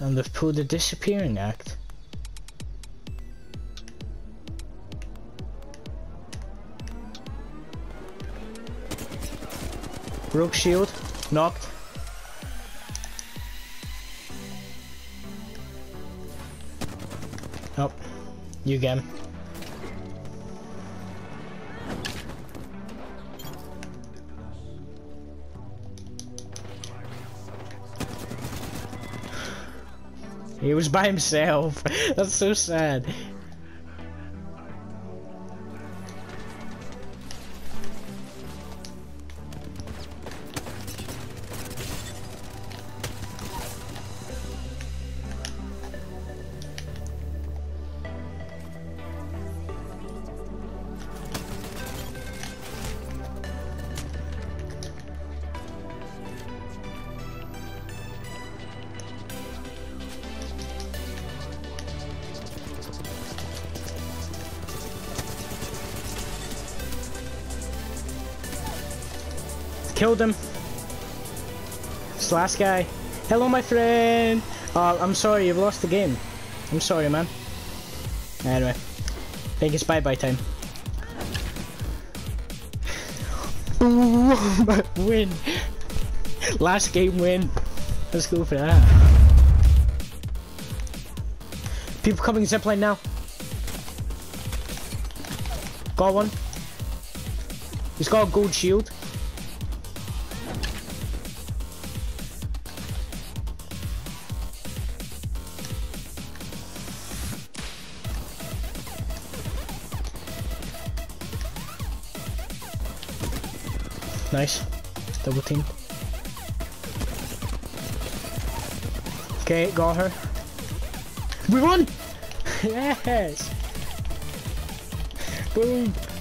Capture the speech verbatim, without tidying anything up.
And they've pulled the disappearing act. Broke shield, knocked. Oh, you get him. He was by himself. That's so sad. Killed him. It's the last guy. Hello, my friend. Uh, I'm sorry, you've lost the game. I'm sorry, man. Anyway, I think it's bye-bye time. Win. Last game win. Let's go for that. People coming zipline now. Got one. He's got a gold shield. Nice. Double team. Okay, got her. We won! Yes! Boom!